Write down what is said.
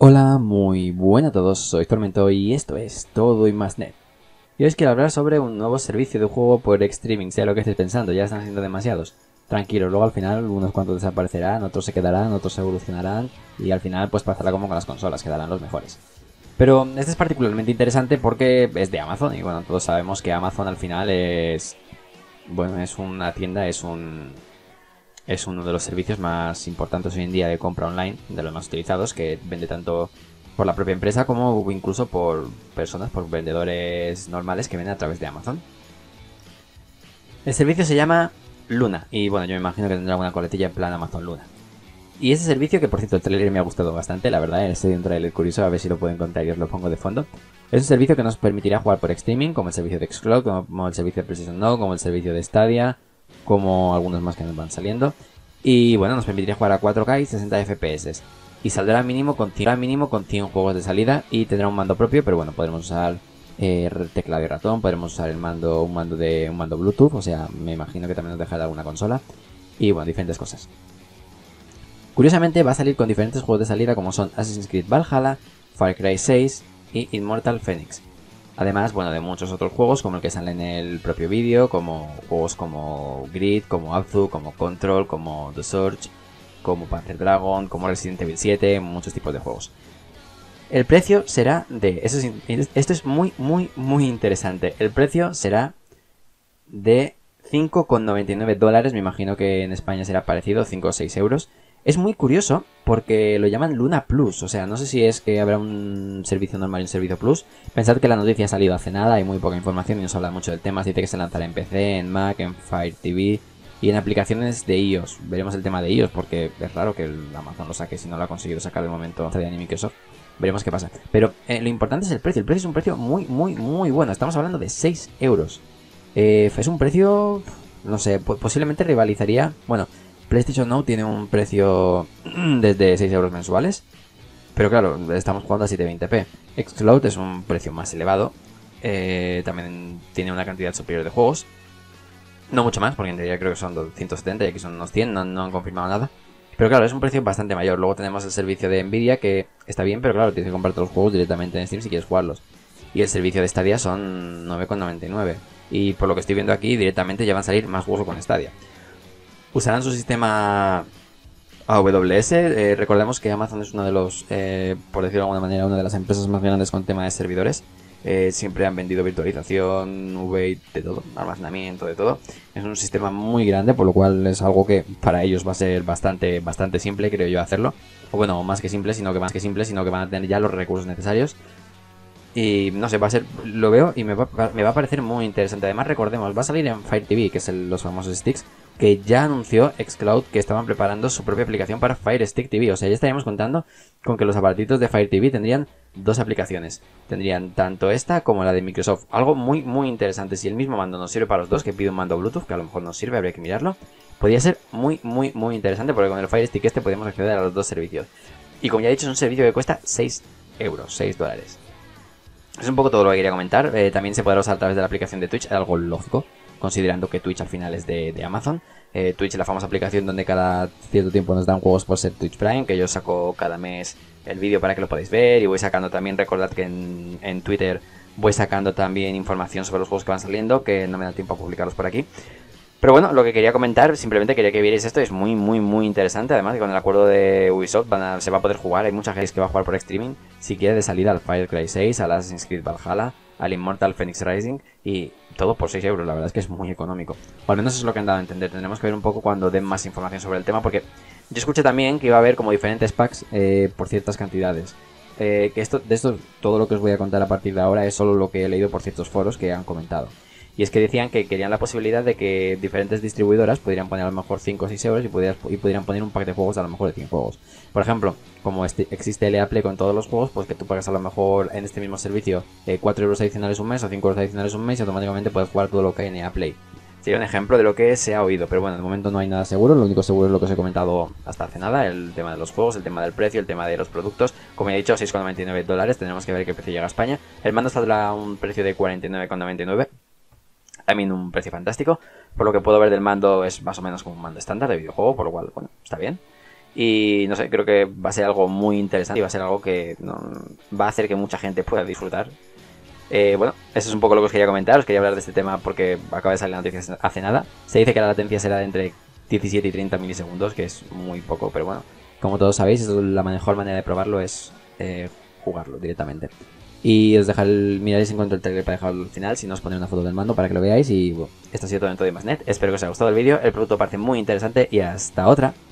Hola, muy buenas a todos, soy Tormento y esto es Todo y Más Net. Y hoy os quiero hablar sobre un nuevo servicio de juego por streaming, sea lo que estéis pensando, ya están siendo demasiados. Tranquilos, luego al final unos cuantos desaparecerán, otros se quedarán, otros evolucionarán y al final pues pasará como con las consolas, quedarán los mejores. Pero este es particularmente interesante porque es de Amazon y bueno, todos sabemos que Amazon al final es... Bueno, es una tienda, es uno de los servicios más importantes hoy en día de compra online, de los más utilizados, que vende tanto por la propia empresa como incluso por personas, por vendedores normales que venden a través de Amazon. El servicio se llama Luna y bueno, yo me imagino que tendrá alguna coletilla en plan Amazon Luna. Y ese servicio, que por cierto el trailer me ha gustado bastante, la verdad, es un trailer curioso, a ver si lo puedo encontrar y os lo pongo de fondo. Es un servicio que nos permitirá jugar por streaming, como el servicio de Xcloud, como el servicio de PlayStation Now, como el servicio de Stadia, como algunos más que nos van saliendo. Y bueno, nos permitirá jugar a 4K y 60 FPS. Y saldrá mínimo con 100 juegos de salida y tendrá un mando propio, pero bueno, podremos usar teclado y ratón, podremos usar un mando Bluetooth, o sea, me imagino que también nos dejará alguna consola. Y bueno, diferentes cosas. Curiosamente va a salir con diferentes juegos de salida como son Assassin's Creed Valhalla, Far Cry 6 y Immortal Phoenix. Además, bueno, de muchos otros juegos como el que sale en el propio vídeo, como juegos como Grid, como Abzu, como Control, como The Surge, como Panzer Dragon, como Resident Evil 7, muchos tipos de juegos. El precio será de... Esto es muy interesante. El precio será de $5,99, me imagino que en España será parecido, 5 o 6 euros. Es muy curioso porque lo llaman Luna Plus, o sea, no sé si es que habrá un servicio normal y un servicio Plus. Pensad que la noticia ha salido hace nada, hay muy poca información y no se habla mucho del tema. Se dice que se lanzará en PC, en Mac, en Fire TV y en aplicaciones de iOS. Veremos el tema de iOS porque es raro que el Amazon lo saque si no lo ha conseguido sacar de momento Stadia ni Microsoft. Veremos qué pasa. Pero lo importante es el precio. El precio es un precio muy bueno. Estamos hablando de 6 euros. Es un precio, no sé, posiblemente rivalizaría... Bueno, PlayStation Now tiene un precio desde 6 euros mensuales. Pero claro, estamos jugando a 720p. Xcloud es un precio más elevado. También tiene una cantidad superior de juegos. No mucho más, porque en teoría creo que son 270 y aquí son unos 100, no han confirmado nada. Pero claro, es un precio bastante mayor. Luego tenemos el servicio de Nvidia, que está bien, pero claro, tienes que comprarte los juegos directamente en Steam si quieres jugarlos. Y el servicio de Stadia son 9,99. Y por lo que estoy viendo aquí, directamente ya van a salir más juegos con Stadia. Usarán su sistema AWS. Recordemos que Amazon es uno de los, por decirlo de alguna manera, una de las empresas más grandes con tema de servidores. Siempre han vendido virtualización, nube, de todo, almacenamiento, de todo. Es un sistema muy grande, por lo cual es algo que para ellos va a ser bastante simple, creo yo, hacerlo. O bueno, más que simple, sino que van a tener ya los recursos necesarios. Y no sé, va a ser, lo veo y me va a parecer muy interesante. Además, recordemos, va a salir en Fire TV, que es los famosos sticks, que ya anunció Xcloud que estaban preparando su propia aplicación para Fire Stick TV. O sea, ya estaríamos contando con que los aparatitos de Fire TV tendrían dos aplicaciones. Tendrían tanto esta como la de Microsoft. Algo muy interesante. Si el mismo mando nos sirve para los dos, que pide un mando Bluetooth, que a lo mejor nos sirve, habría que mirarlo. Podría ser muy interesante porque con el Fire Stick podemos acceder a los dos servicios. Y como ya he dicho, es un servicio que cuesta 6 euros, 6 dólares. Es un poco todo lo que quería comentar. También se podrá usar a través de la aplicación de Twitch, algo lógico, considerando que Twitch al final es de Amazon. Twitch es la famosa aplicación donde cada cierto tiempo nos dan juegos por ser Twitch Prime, que yo saco cada mes el vídeo para que lo podáis ver y voy sacando también, recordad que en Twitter voy sacando también información sobre los juegos que van saliendo, que no me da tiempo a publicarlos por aquí. Pero bueno, lo que quería comentar, simplemente quería que vierais esto, es muy interesante. Además, que con el acuerdo de Ubisoft se va a poder jugar. Hay mucha gente que va a jugar por streaming, si quiere, de salida al Far Cry 6, al Assassin's Creed Valhalla, al Immortal Phoenix Rising, y todo por 6 euros. La verdad es que es muy económico. O al menos es lo que han dado a entender. Tendremos que ver un poco cuando den más información sobre el tema, porque yo escuché también que iba a haber como diferentes packs por ciertas cantidades. Que todo lo que os voy a contar a partir de ahora es solo lo que he leído por ciertos foros que han comentado. Y es que decían que querían la posibilidad de que diferentes distribuidoras podrían poner a lo mejor 5 o 6 euros y pudieran poner un pack de juegos a lo mejor de 100 juegos. Por ejemplo, como existe el EA Play con todos los juegos, pues que tú pagas a lo mejor en este mismo servicio 4 euros adicionales un mes o 5 euros adicionales un mes y automáticamente puedes jugar todo lo que hay en EA Play. Sería un ejemplo de lo que se ha oído, pero bueno, de momento no hay nada seguro. Lo único seguro es lo que os he comentado hasta hace nada, el tema de los juegos, el tema del precio, el tema de los productos. Como ya he dicho, 6,99 dólares, tenemos que ver qué precio llega a España. El mando saldrá a un precio de 49,99. También un precio fantástico. Por lo que puedo ver del mando es más o menos como un mando estándar de videojuego, por lo cual, bueno, está bien. Y no sé, creo que va a ser algo muy interesante y va a ser algo que va a hacer que mucha gente pueda disfrutar. Bueno, eso es un poco lo que os quería comentar. Os quería hablar de este tema porque acaba de salir la noticia hace nada. Se dice que la latencia será de entre 17 y 30 milisegundos, que es muy poco, pero bueno, como todos sabéis, la mejor manera de probarlo es jugarlo directamente. Y os dejaré miraréis en cuanto el trailer para dejarlo al final, si no os pondré una foto del mando para que lo veáis. Y bueno, esto ha sido todo en todo y más net. Espero que os haya gustado el vídeo, el producto parece muy interesante y hasta otra.